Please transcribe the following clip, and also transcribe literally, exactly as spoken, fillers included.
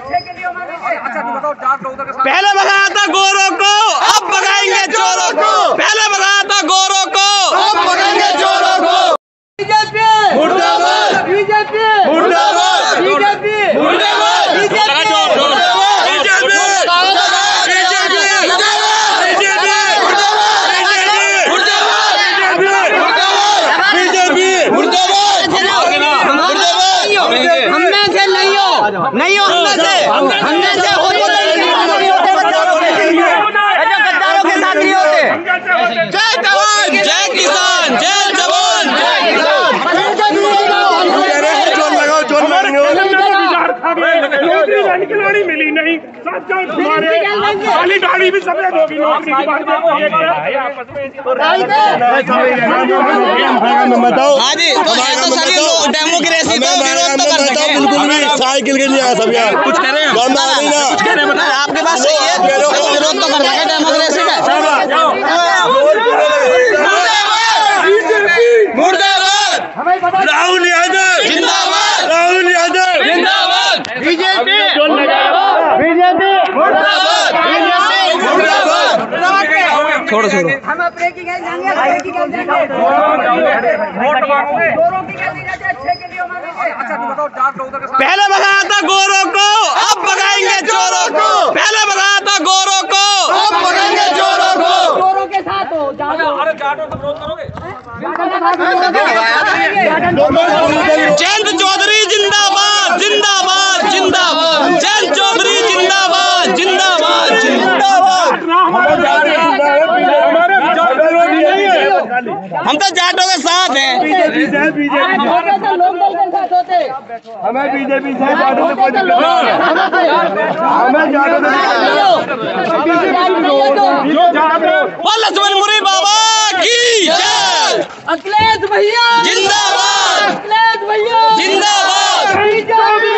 पहले भगाया था गोरों को, अब भगाएंगे चोरों को। पहले भगाया था गोरों को, अब भगाएंगे चोरों को। बीजेपी मुर्दाबाद, बीजेपी मुर्दाबाद, बीजेपी मुर्दाबाद, बीजेपी हमने से नहीं हो नहीं हो हमने से हमने से हो गद्दारों के साथ नहीं होते। जय जवान जय किसान, जय जवान जय किसान। गाड़ी मिली नहीं, खाली गाड़ी भी सफेद होगी। हाँ जी, तो तो सारी डेमोक्रेसी को विरोध तो कर सकते हैं। बिल्कुल भी साइकिल के नहीं आया सब यार, कुछ करें कुछ करें बताए आपके पास सही है, विरोध तो कर सकते डेमोक्रेसी का। मुर्दाबाद, राहुल यादव जिंदाबाद, राहुल यादव जिंदाबाद, बीजेपी बीजेपी मुर्दाबाद, मुर्दाबाद। छोड़ो छोड़ो, हम ब्रेकिंग है जाएंगे, ब्रेकिंग है जाएंगे। वोट मांगोगे? गोरों की क्या चीज है? छह के लिए मांगेंगे। अच्छा तू बताओ, चार लोगों के साथ पहले भगाया था गोरों को, अब भगाएंगे चोरों को। पहले भगाया था गोरों को, अब भगाएंगे चोरों को। गोरों के साथ हो जाओ। अरे जाटो तो विरोध करोगे? जयंत चौधरी जिंदाबाद, जिंदाबाद, जिंदाबाद। जयंत चौधरी जिंदाबाद, जिंदाबाद, जिंदाबाद। हम तो जाटों के साथ हैं। हमें बीजेपी से जाटों से कोई दिक्कत नहीं है, हमें जाटों लक्ष्मण मुरी बाबा की जय। अखिलेश भैया जिंदाबाद, अखिलेश भैया जिंदाबाद।